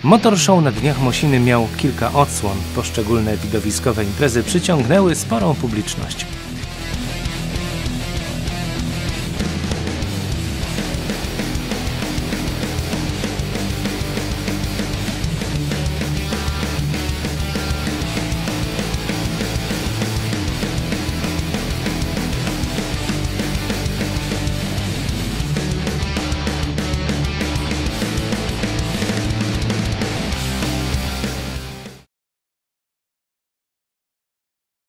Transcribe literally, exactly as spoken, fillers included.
Motor Show na Dniach Mosiny miał kilka odsłon. Poszczególne widowiskowe imprezy przyciągnęły sporą publiczność.